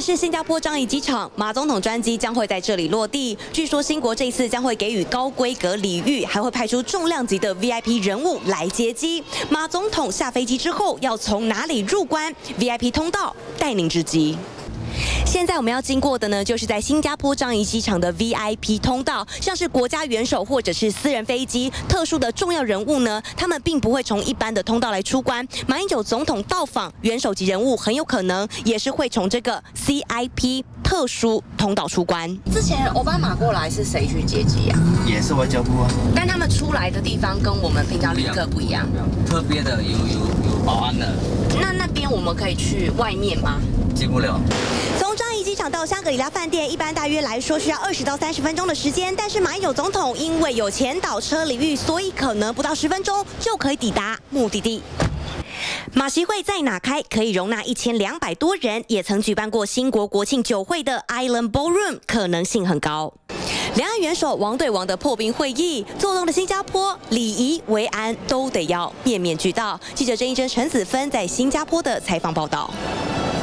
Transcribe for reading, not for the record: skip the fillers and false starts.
是新加坡樟宜机场，马总统专机将会在这里落地。据说新国这次将会给予高规格礼遇，还会派出重量级的 VIP 人物来接机。马总统下飞机之后要从哪里入关 ？VIP 通道带您直击。 现在我们要经过的呢，就是在新加坡樟宜机场的 VIP 通道，像是国家元首或者是私人飞机、特殊的重要人物呢，他们并不会从一般的通道来出关。马英九总统到访，元首级人物很有可能也是会从这个 CIP 特殊通道出关。之前奥巴马过来是谁去接机啊？ 也是外交部啊。 但他们出来的地方跟我们平常旅客不一样， 特别的有保安的。 那边我们可以去外面吗？ 进不了。 从樟宜机场到香格里拉饭店，一般大约来说需要20到30分钟的时间。但是马英九总统因为有前导车礼遇，所以可能不到10分钟就可以抵达目的地。 马习会在哪开？可以容纳1200多人，也曾举办过新国国庆酒会的 Island Ballroom， 可能性很高。两岸元首王对王的破冰会议，做动的新加坡礼仪维安都得要面面俱到。记者郑一真、陈子芬在新加坡的采访报道。